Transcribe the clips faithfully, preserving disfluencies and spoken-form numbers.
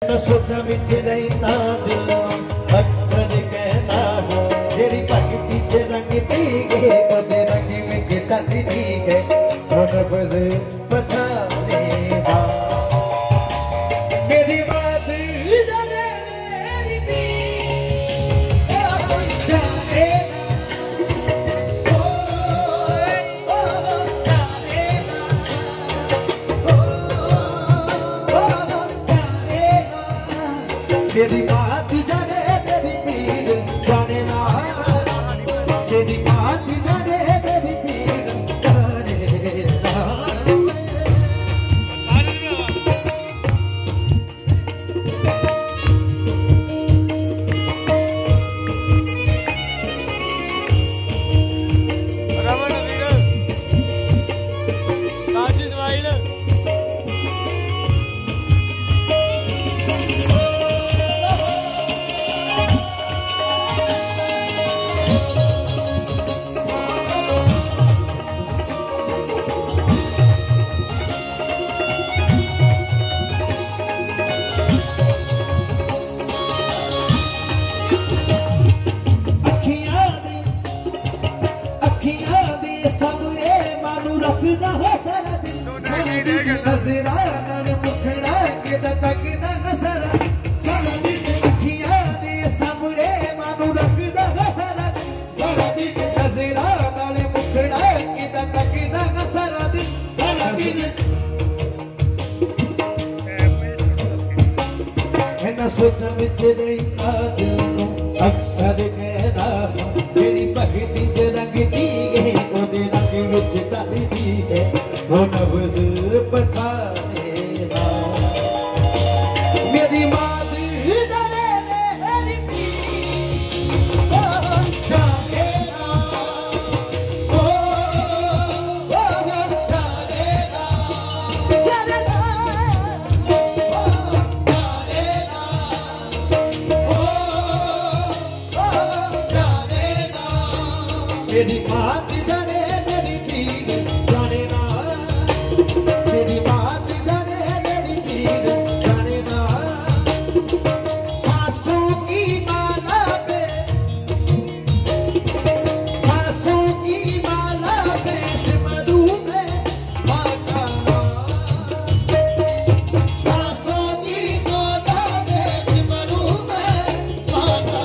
सोचा बिच रहना दिल अक्सर कहना हो जेरी भगती च रंग दी गए ओदे रंग विच ढल दी गए हुण बस पछाने दा मेरी बात जाने मेरी पी जाने ओ ओ जाने ओ ओ मेरी बात जाने मेरी पीड़ जाने ना मेरी बात जाने मेरी पीड़ जाने ना रमन वीर साजिद वाइल सोचा बिच रहना दिल नूं अक्सर कहना जेड़ी भगती च रंग दी गए ओदे रंग विच ढल दी है हुण बस पछाने दा मेरी बात जाने मेरी पी ओ जाने ना ओ ओ जाने ना जाने ना मेरी बात जाने मेरी पीड़ जाने ना मेरी बात जाने मेरी पीड़ जाने ना सासों की माला पे सासों की माला पे सिमरू में माता सासों की माला पे सिमरू में माता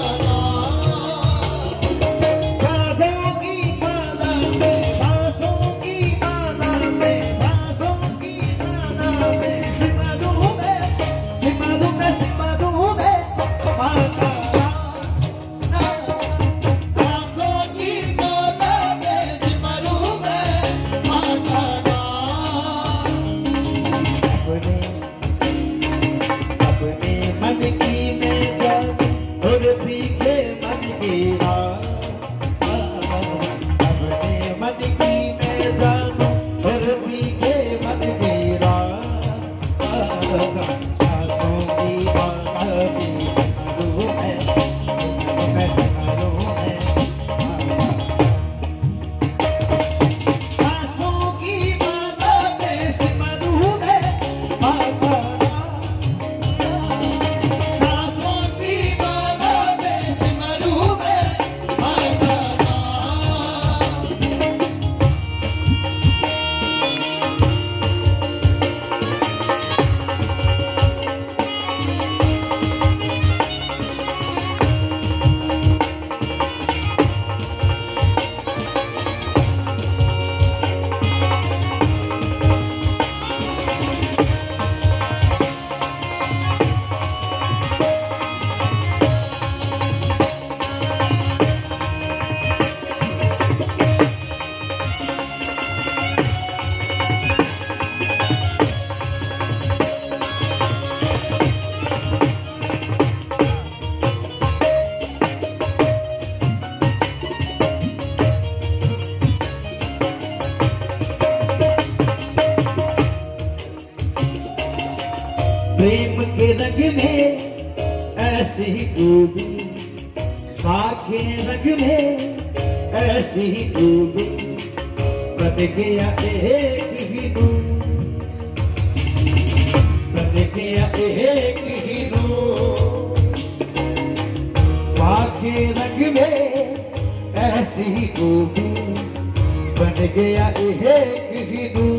प्रेम के रंग में ऐसी खूबी आँखें रंग में ऐसी खूबी बन गया एक ही नूर बन गया एक ही नूर खूबी बन गया ये हिंदू